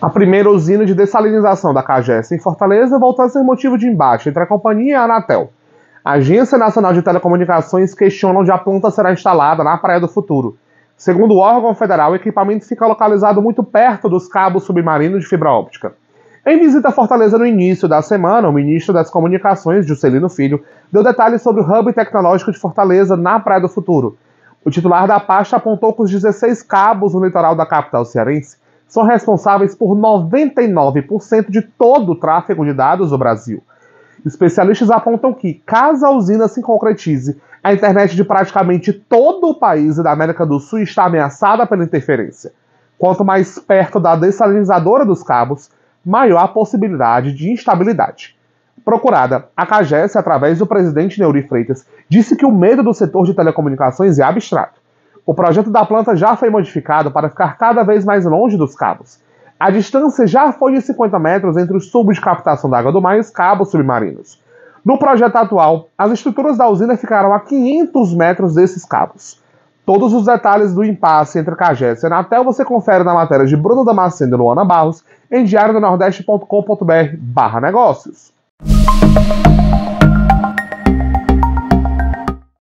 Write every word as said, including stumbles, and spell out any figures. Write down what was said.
A primeira usina de dessalinização da CAGES em Fortaleza voltou a ser motivo de embate entre a companhia e a Anatel. A Agência Nacional de Telecomunicações questiona onde a planta será instalada na Praia do Futuro. Segundo o órgão federal, o equipamento fica localizado muito perto dos cabos submarinos de fibra óptica. Em visita a Fortaleza no início da semana, o ministro das Comunicações, Juscelino Filho, deu detalhes sobre o Hub Tecnológico de Fortaleza na Praia do Futuro. O titular da pasta apontou que os dezesseis cabos no litoral da capital cearense são responsáveis por noventa e nove por cento de todo o tráfego de dados do Brasil. Especialistas apontam que, caso a usina se concretize, a internet de praticamente todo o país e da América do Sul está ameaçada pela interferência. Quanto mais perto da dessalinizadora dos cabos, maior a possibilidade de instabilidade. Procurada, a CAGES, através do presidente Neuri Freitas, disse que o medo do setor de telecomunicações é abstrato. O projeto da planta já foi modificado para ficar cada vez mais longe dos cabos. A distância já foi de cinquenta metros entre os tubos de captação da água do mar e os cabos submarinos. No projeto atual, as estruturas da usina ficaram a quinhentos metros desses cabos. Todos os detalhes do impasse entre a CAGES e a Anatel você confere na matéria de Bruno Damasceno e Luana Barros em diário do nordeste ponto com ponto br barra negócios.